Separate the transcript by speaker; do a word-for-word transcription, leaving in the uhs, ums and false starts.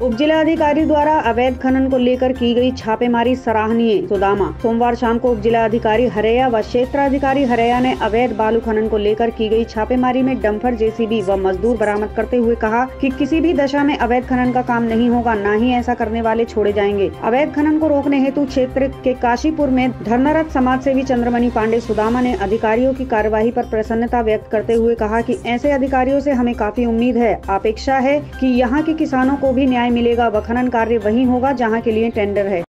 Speaker 1: उपजिलाधिकारी द्वारा अवैध खनन को लेकर की गई छापेमारी सराहनीय। सुदामा। सोमवार शाम को उपजिलाधिकारी हरैया व क्षेत्राधिकारी हरैया ने अवैध बालू खनन को लेकर की गई छापेमारी में डंपर, जेसीबी व मजदूर बरामद करते हुए कहा कि किसी भी दशा में अवैध खनन का काम नहीं होगा, न ही ऐसा करने वाले छोड़े जाएंगे। अवैध खनन को रोकने हेतु क्षेत्र के काशीपुर में धर्मरत समाज सेवी चंद्रमणि पांडे सुदामा ने अधिकारियों की कार्यवाही पर प्रसन्नता व्यक्त करते हुए कहा कि ऐसे अधिकारियों से हमें काफी उम्मीद है। अपेक्षा है कि यहाँ के किसानों को भी न्याय मिलेगा व खनन कार्य वहीं होगा जहाँ के लिए टेंडर है।